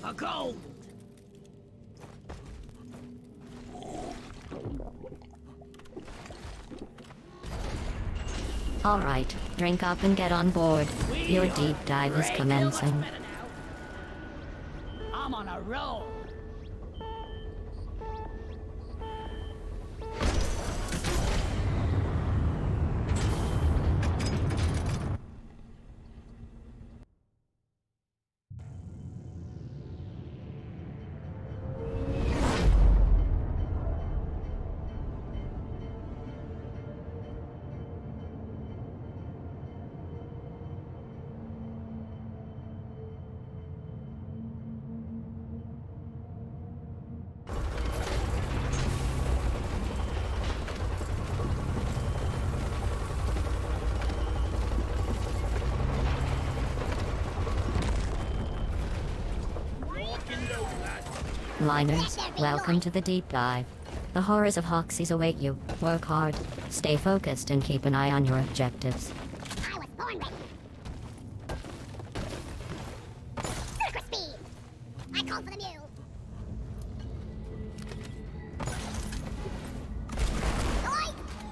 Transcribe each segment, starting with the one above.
for gold! All right, drink up and get on board. Your deep dive is commencing. I'm on a roll! Miners, welcome to the deep dive. The horrors of Hoxie's await you. Work hard, stay focused, and keep an eye on your objectives. I was born ready. Super speed! I called for the mule. Oi!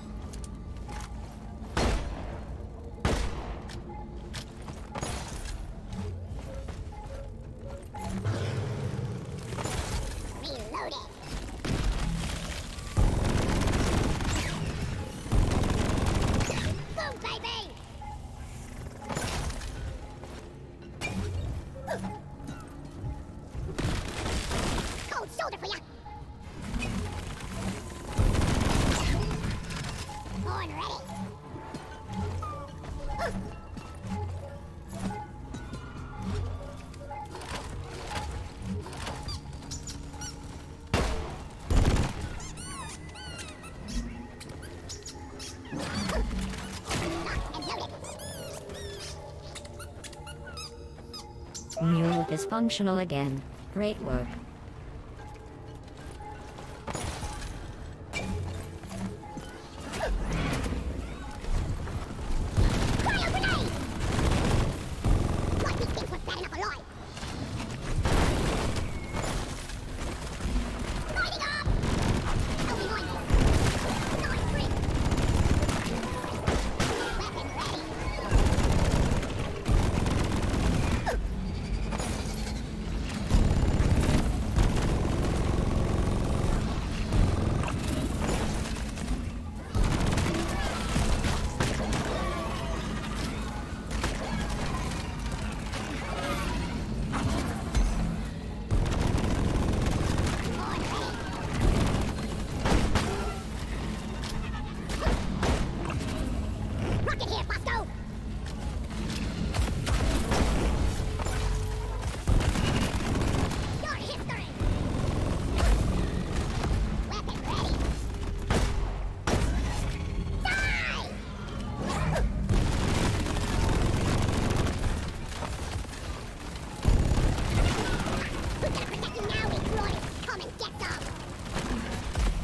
Reloaded. Boom, baby! Cold shoulder for ya! Born ready! Locked and loaded! Mule is functional again. Great work. Cryo grenade! Like these things were bad enough alive! Lighting up! Only one more. Not free! Weapon ready! Born ready! Rocket here, Bosco! Your history! Weapon ready! Die! Who's gonna protect you now, Detroit? Come and get some!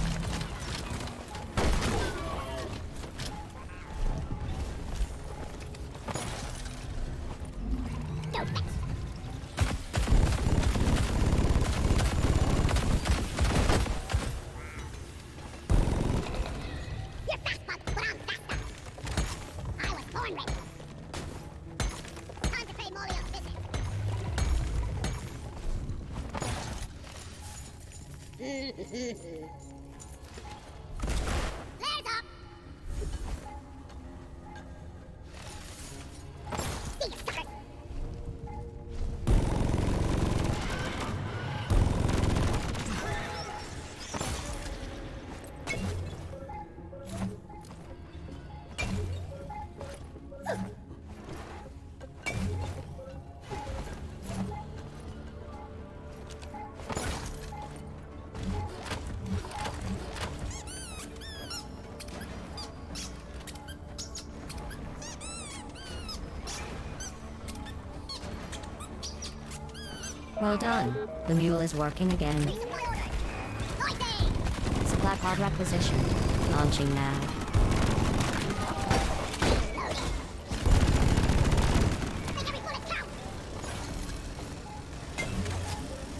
No thanks! You're fast, bug, but I'm faster! I was born ready! Time to pay Molly a visit! Flares up! See you, suckers! Well done. The mule is working again. Resupply orders! Noisy! Supply pod requisitioned. Launching now. Loading! Make every bullet count!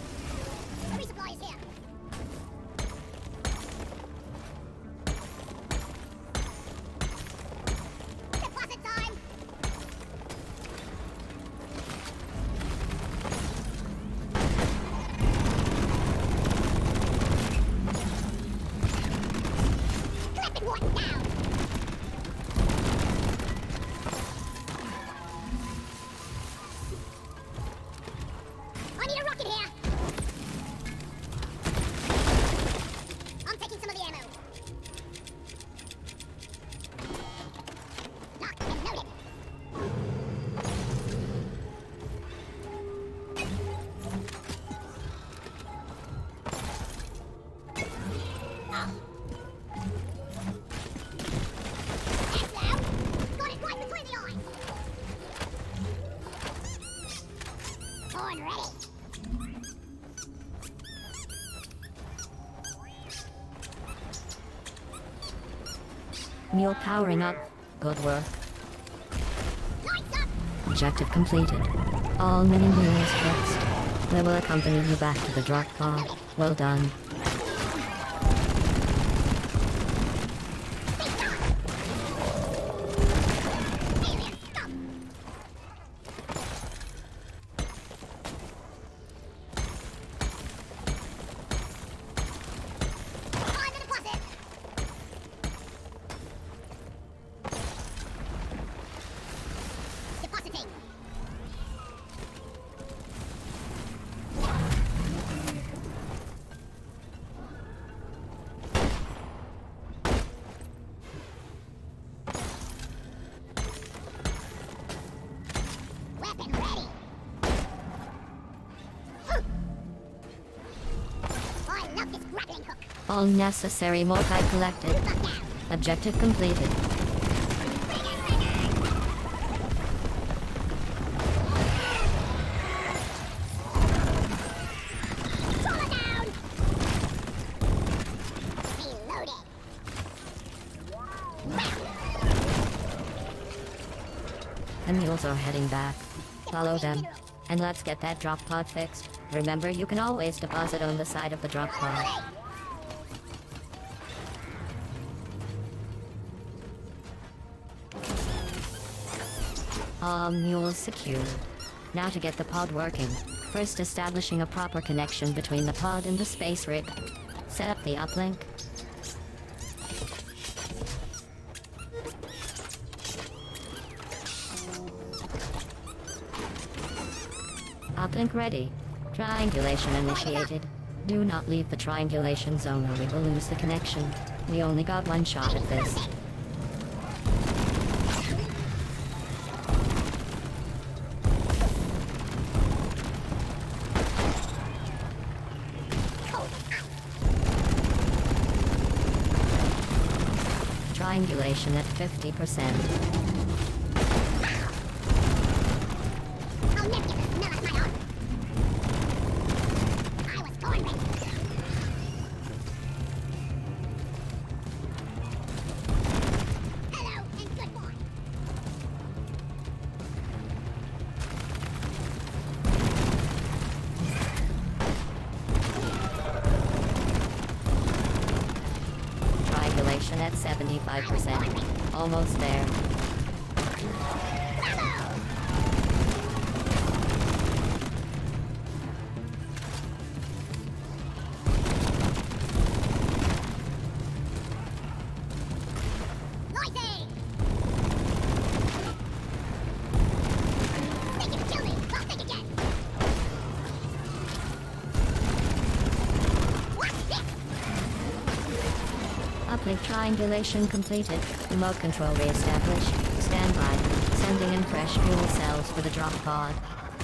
Horn ready. Mule powering up. Good work. Lights up. Objective completed. All mini mules fixed. They will accompany you back to the drop pod. Well done. Alien, stop. Find the deposit. Depositing. Weapon ready. I love this grappling hook. All necessary multi collected. Buck down. Objective completed. Bring it. Pull it down. Reload it. The mules are heading back. Follow them. And let's get that drop pod fixed. Remember, you can always deposit on the side of the drop pod. All mules secured. Now to get the pod working. First, establishing a proper connection between the pod and the space rig. Set up the uplink. Uplink ready. Triangulation initiated. Do not leave the triangulation zone or we will lose the connection. We only got one shot at this. Triangulation at 50%. I'll never get this smell out of my arm. I was born ready. Hello and goodbye. Triangulation at 75%. Almost there. Lighting! Think you can kill me? I'll think again. What's this? Uplink triangulation completed. Remote control reestablished. Stand by. Sending in fresh fuel cells for the drop pod.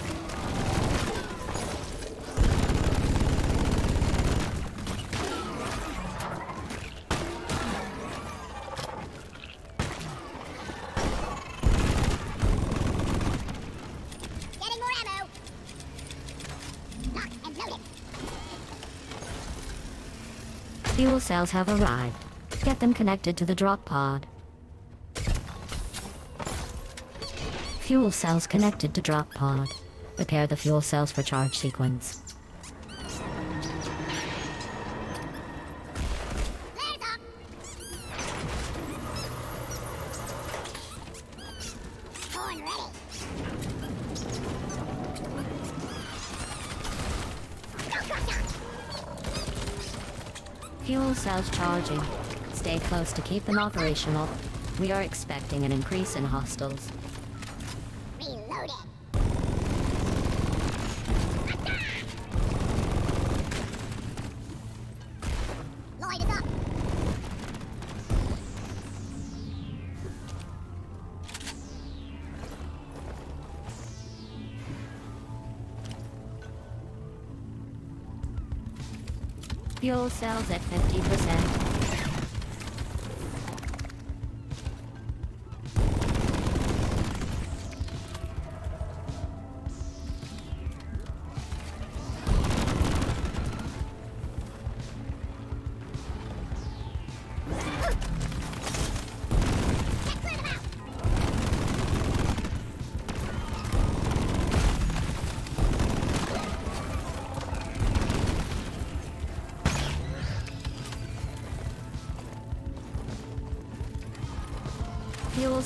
Getting more ammo. Lock and load it. Fuel cells have arrived. Get them connected to the drop pod. Fuel cells connected to drop pod. Prepare the fuel cells for charge sequence. Flares up. Horn ready. Go, Crusher! Fuel cells charging. Stay close to keep them operational. We are expecting an increase in hostiles. Reload it. Light is up. Fuel cells at 50%.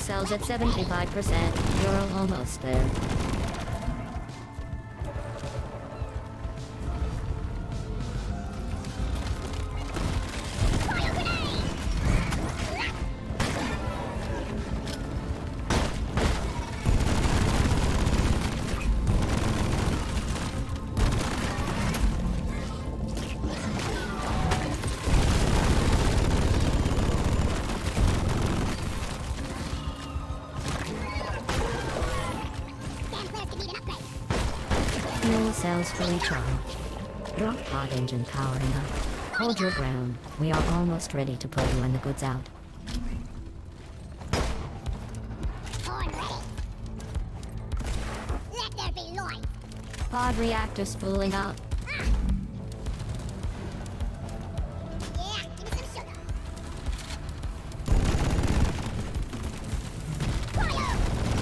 cells at 75%. You're almost there. Fuel cells fully charged. Drop pod engine powering up. Hold your ground. We are almost ready to put you and the goods out. Horn ready. Let there be light. Pod reactor spooling up. Yeah, give me some sugar. Fire!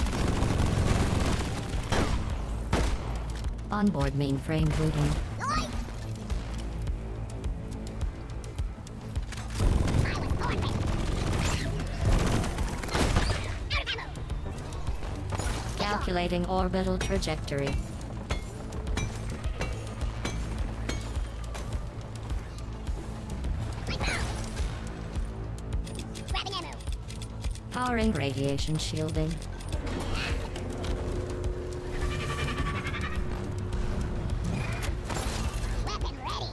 Onboard mainframe booting. Light! I was horn ready. Out of ammo. Calculating orbital trajectory. Grabbing ammo. Powering radiation shielding. Weapon ready.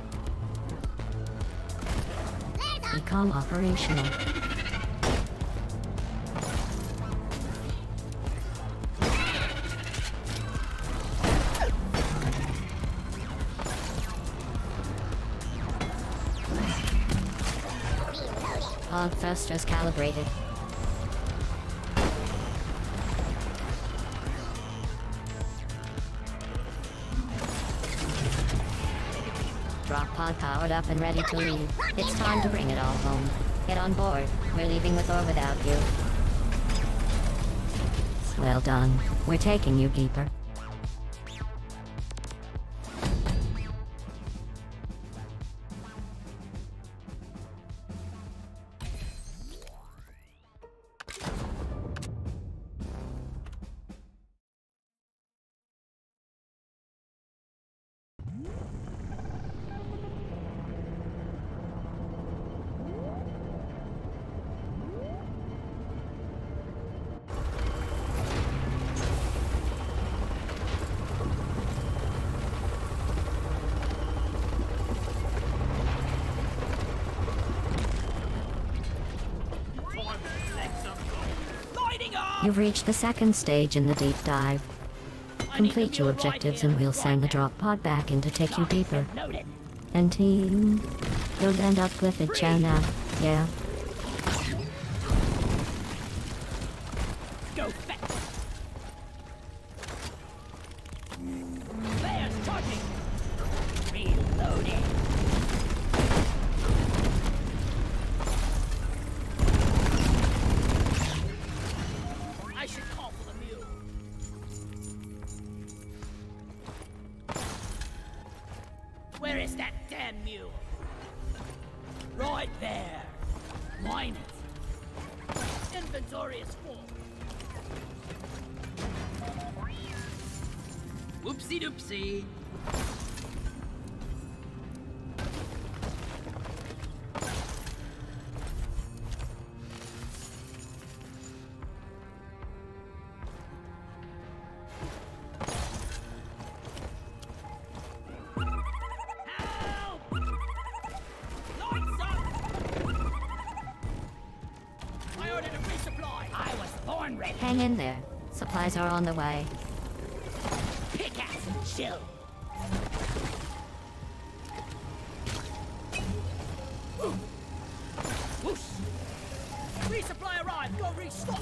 There's a Become operational. reloading. Pod thrusters calibrated. Drop pod powered up and ready to leave. It's time to bring it all home. Get on board. We're leaving with or without you. Well done. We're taking you, Keeper. You've reached the second stage in the deep dive. Complete your objectives and we'll send the drop pod back in to take you deeper. And team, you'll end up Clifford Chow now, yeah? Go fast! Players charging! Reloading! I should call for the mule. Where is that damn mule? Right there! Mine it! Inventory is full. Whoopsie doopsie. Help! Lights up! I ordered a resupply. I was born ready. Hang in there. Supplies are on the way. Pickaxe and chill. Whoosh! Resupply arrived. Go restock.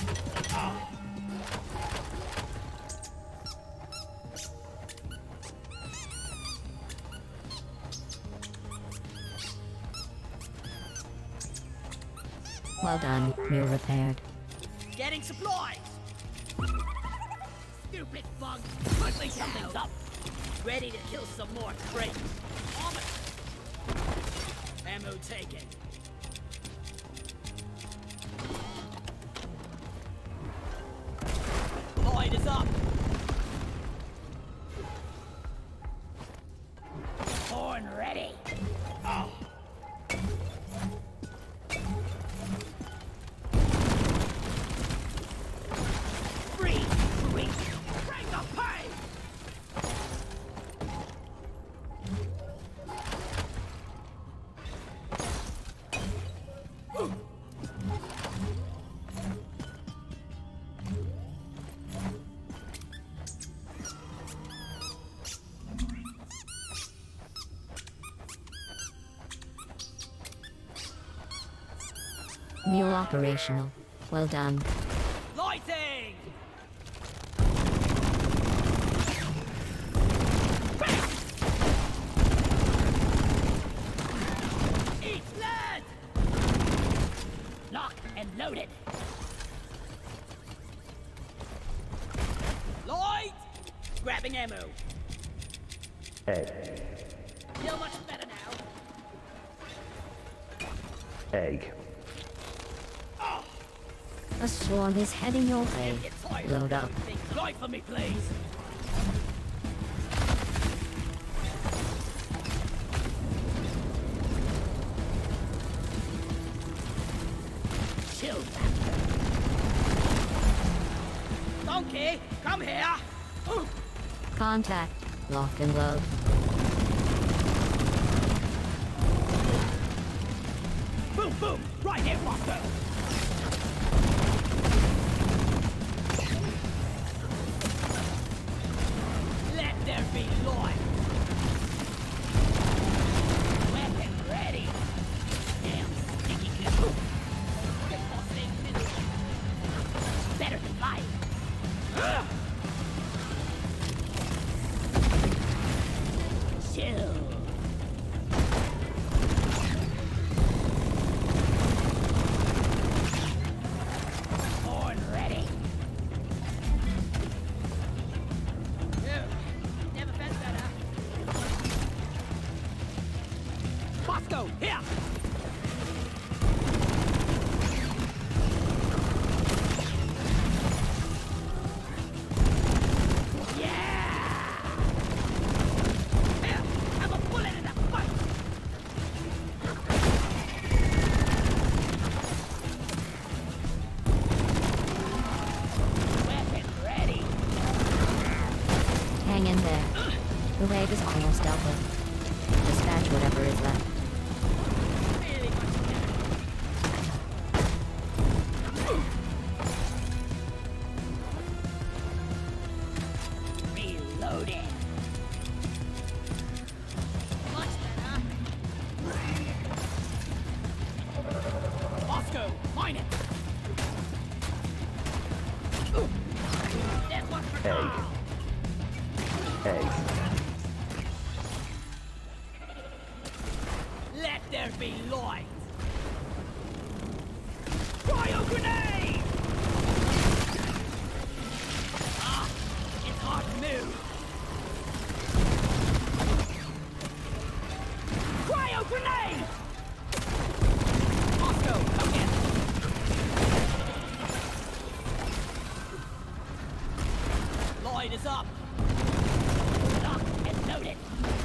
Well done, mule repaired. Getting supplies. Stupid bug. Quickly, something's up. Ready to kill some more crates. Ammo taken. is up! Horn ready! Oh. Free! Free! Bring the pain! Mule operational. Well done. Lighting! Eat lead! Locked and loaded. Light! Grabbing ammo. Egg. Feel much better now. Egg. A swarm is heading your way. Get tired. Load up. Light for me, please. Chill. Donkey, come here. Ooh. Contact. Lock and load. Boom, boom. Right here, Roscoe. Let there be light. Weapon ready. Damn, sticky goo. Better than light. Chill. Horn ready. Never felt better. Bosco, here! Hang in there. The wave is almost dealt with. Dispatch whatever is left. Really much better. Reloading. Much better. Bosco, mine it. There's one for Carl. Egg. Let there be light! Cryo grenade! Ah, it's hard to move. Cryo grenade! Moscow, come get it. Light is up. Locked and loaded.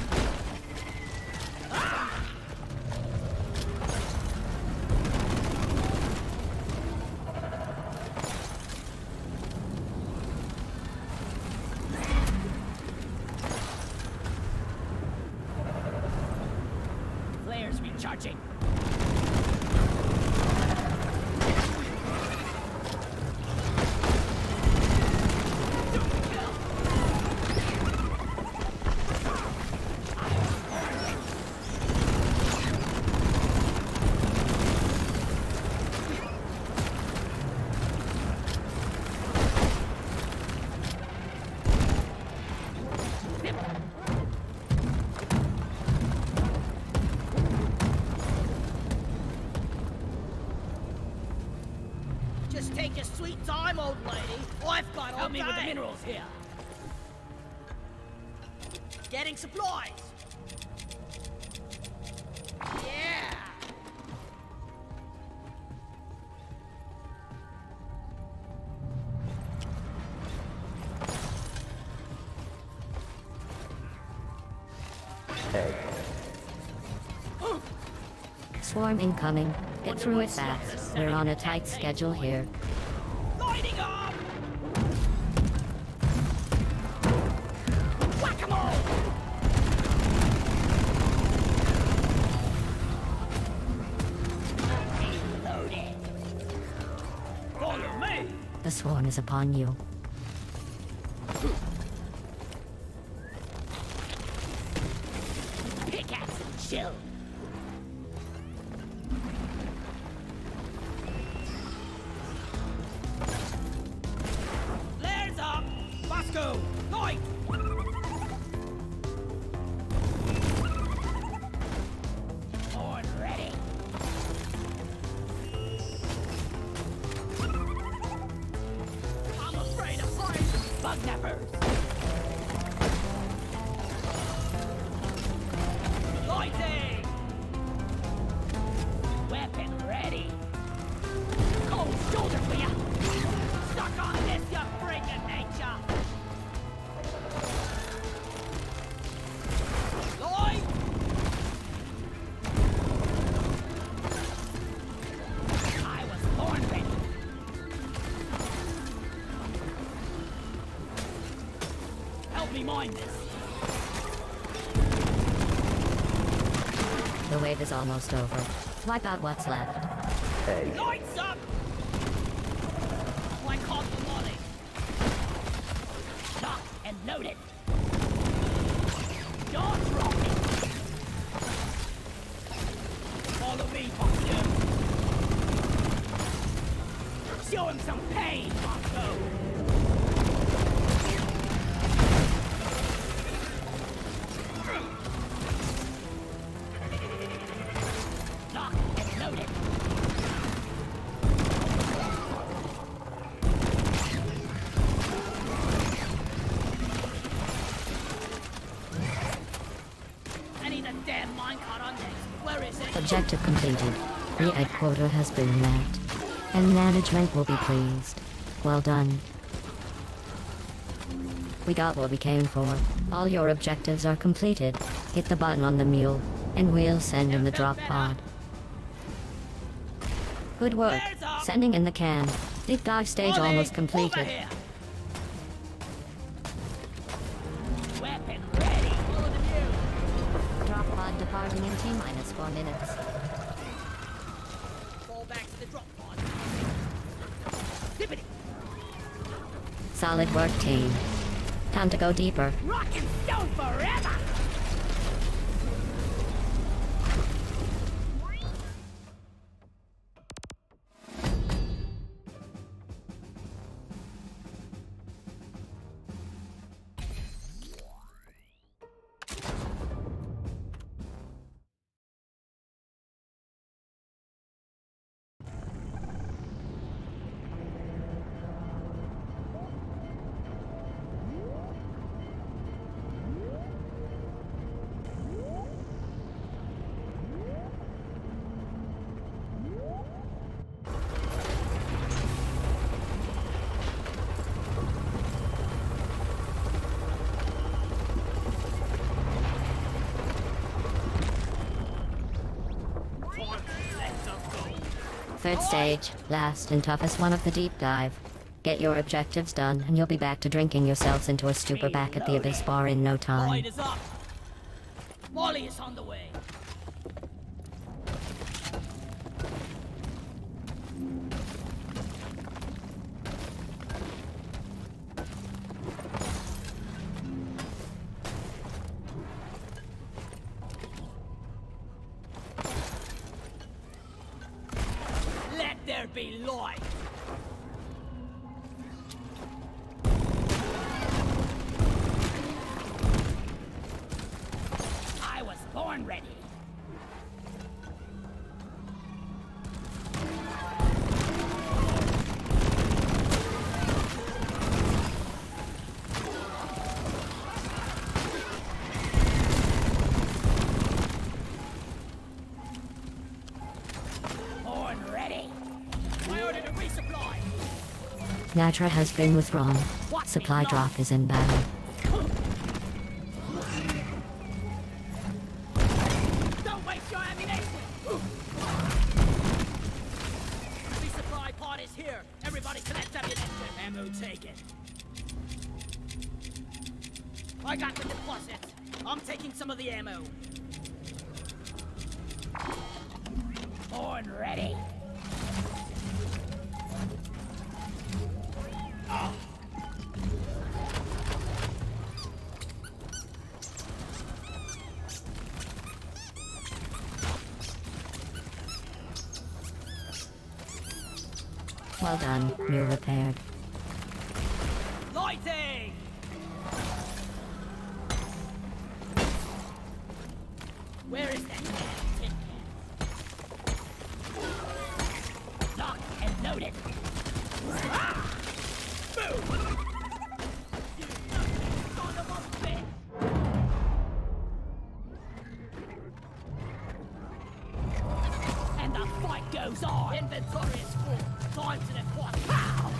Flares recharging. Just take your sweet time, old lady. I've got all Help me with the day. minerals here. Getting supplies. Yeah. Egg. Swarm incoming. Get through it fast. We're on a tight schedule here. Lighting up! Whack-a-mole! Loaded. Follow me! The swarm is upon you. Pickaxe and chill. Flares up! Bosco! Light! Horn ready. I'm afraid of heights! Bug nappers! Lighting! Weapon ready! Cold shoulder for ya! Stuck on this, you freak of nature! Light! I was born ready! Help me mind this! The wave is almost over. Wipe out what's left. Egg. Lights up! I caught the volley. Locked and loaded. Jaw dropping. Follow me, Bosco. Show him some pain, Bosco. Locked and loaded. I need a damn minecart on next. Where is it? Objective completed. The egg quota has been met. And management will be pleased. Well done. We got what we came for. All your objectives are completed. Hit the button on the mule, and we'll send in the drop pod. Good work. Sending in the can. Deep dive stage Ollie, almost over completed. here. Weapon ready. Follow the mule. Drop pod departing in T-minus 4 minutes. Fall back to the drop pod. Dippity. Solid work, team. Time to go deeper. Rock and stone forever. Third stage, last and toughest one of the deep dive. Get your objectives done, and you'll be back to drinking yourselves into a stupor back at the Abyss Bar in no time. Light is up. Molly is on the way. Let there be light. I was born ready. Born ready. I ordered a resupply. Nitra has been withdrawn. Supply drop is inbound. I got the deposit. I'm taking some of the ammo. Born ready. Well done, mule repaired. Lighting! Where is that tin can? Locked and loaded. Ah! Boom! You son of a bitch! And the fight goes on. Inventory is full. Time to deploy. Pow!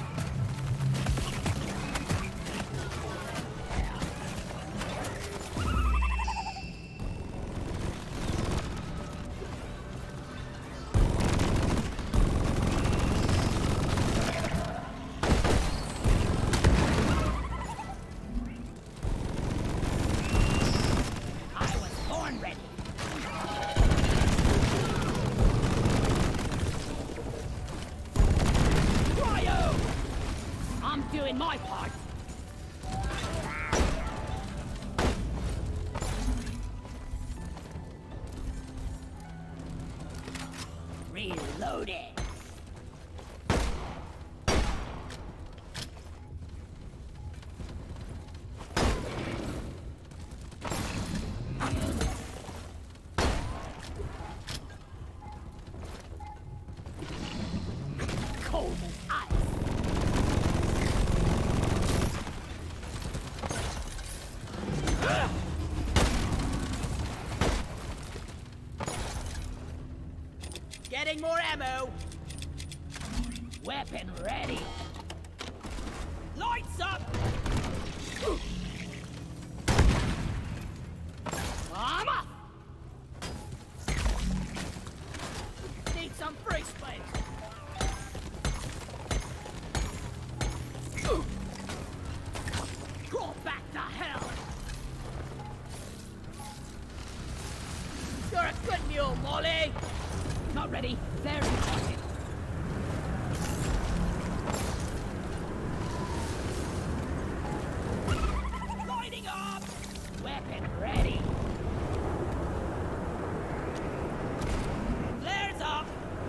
I was born ready. Cryo! I'm doing my part. Reloading. Cold as ice. Getting more ammo. Weapon ready. Lights up. I'm off. Need some free space. Crawl back to hell. You're a good mule, Molly. Not ready. Very important. Lighting up. Weapon ready. Flares up.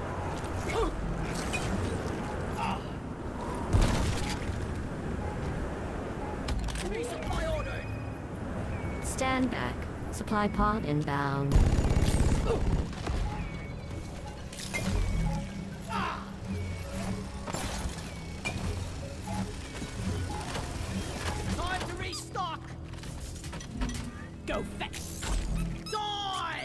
Resupply ordered. Stand back. Supply pod inbound. Time to restock. Go fetch. Die.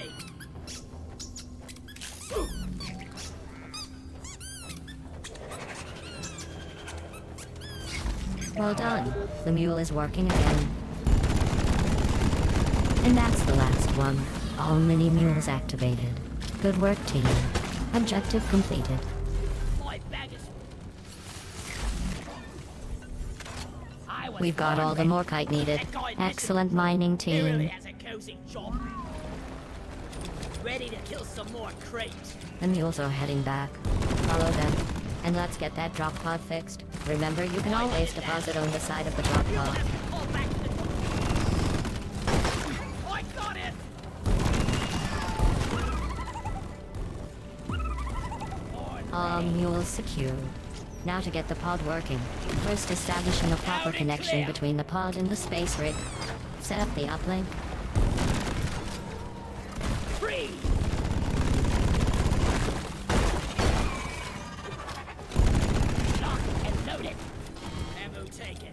Well done. The mule is working again. And that's the last one. All mini mules activated. Good work, team. Objective completed. My bag is. I was We've got born all the ready. morkite needed. That guy Excellent mining He really team. has a cozy job. Ready to kill some more crates. The mules are heading back. Follow them. And let's get that drop pod fixed. Remember, you can always deposit on the side of the drop You'll pod. have to call back to the. I got it. All mules secured. Now to get the pod working. First, establishing a proper Loud and connection clear. between the pod and the space rig. Set up the uplink. Free. Locked and loaded. Ammo taken.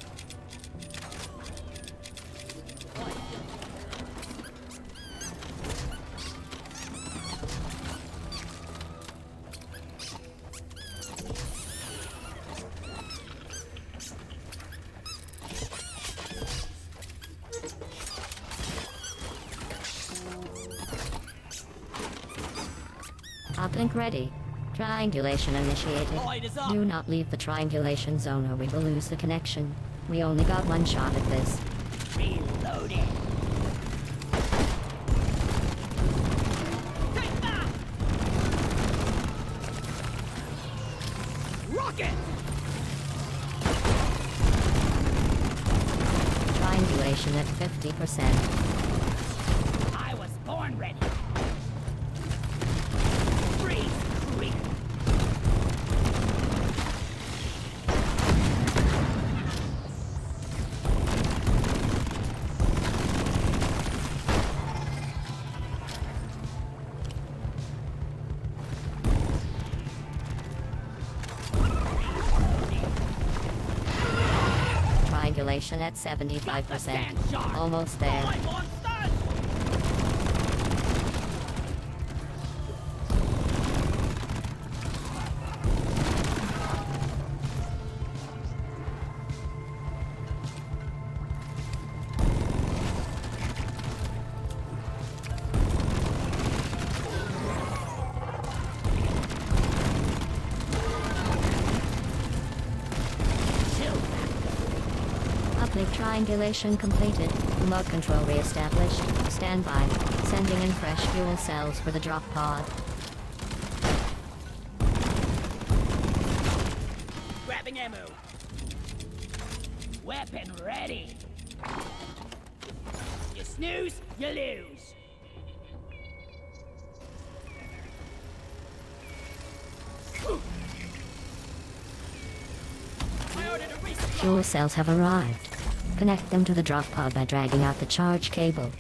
Uplink ready. Triangulation initiated. Light is up. Do not leave the triangulation zone or we will lose the connection. We only got one shot at this. Reloading. Take that! Rocket! Triangulation at 50%. I was born ready. Freeze, creep. Triangulation at 75%. Almost there. My monsters! Uplink triangulation completed. Remote control re-established. Stand by. Sending in fresh fuel cells for the drop pod. Grabbing ammo. Weapon ready. You snooze, you lose. I ordered a resupply. Fuel cells have arrived. Connect them to the drop pod by dragging out the charge cable.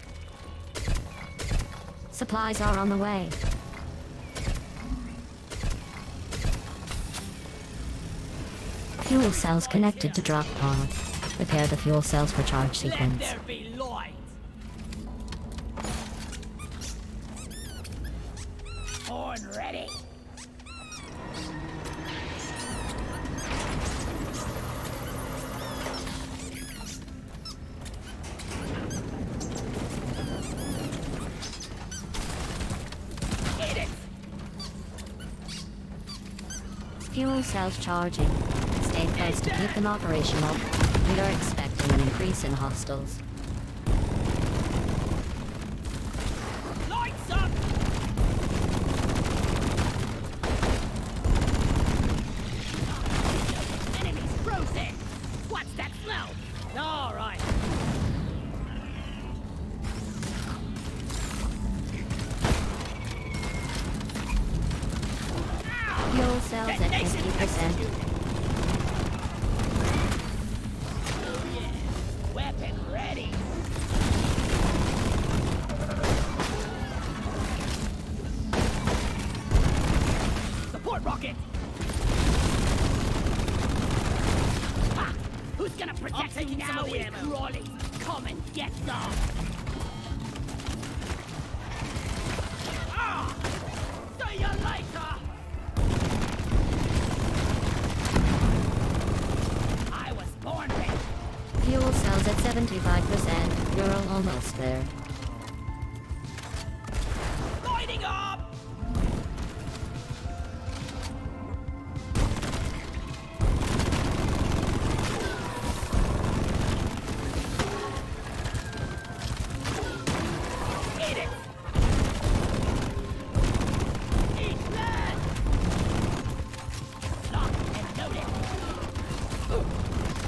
Supplies are on the way. Fuel cells connected to drop pod. Prepare the fuel cells for charge Let sequence. there be light. Horn ready. Hit it. Fuel cells charging. Stay close to keep them operational. We are expecting an increase in hostiles. Lights up. Enemies frozen. What's that smell? All right. Fuel cells at Detonation 50%. executed. Oh yeah. Weapon ready. Support rocket. Ha! Who's gonna protect me now, Crawley? Come and get some. Ah! See you later. I was born ready. Fuel cells at 75%. You're almost there. Lighting up. Hit it. Eat that. Lock and load it.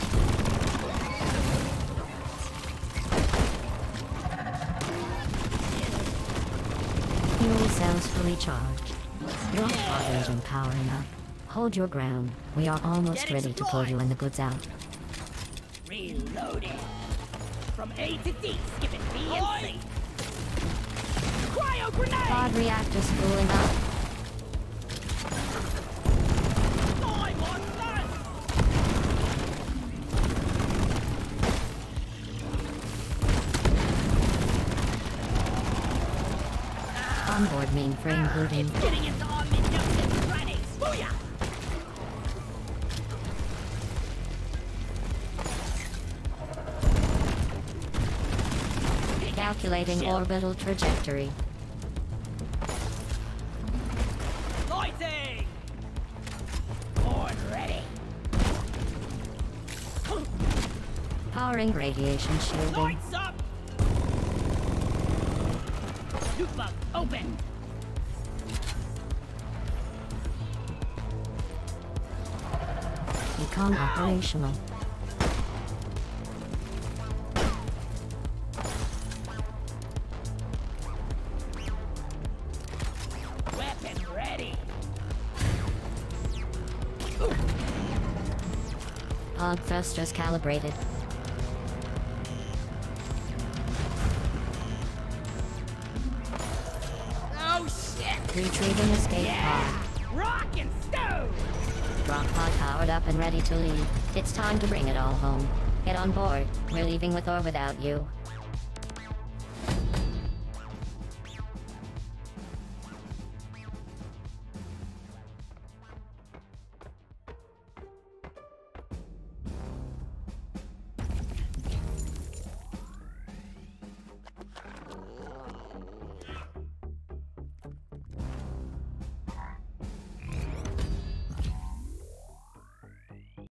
Fuel cells fully charged. Drop pod engine powering up. Hold your ground. We are almost Get ready to pull you and the goods out. Reloading. From A to D, skipping B and C. Cryo grenade! Pod reactor spooling up. Die, monsters! Onboard mainframe booting. It's getting into our mid-notes and grenades. Booyah! Calculating orbital trajectory. Lighting! Horn ready. Powering radiation shielding. Lights up! Nuke bug, open! Recon operational. Weapon ready! Pod thrusters calibrated. Oh shit! Retrieving escape Yeah! pod. Rock and stone! Drop pod powered up and ready to leave. It's time to bring it all home. Get on board. We're leaving with or without you.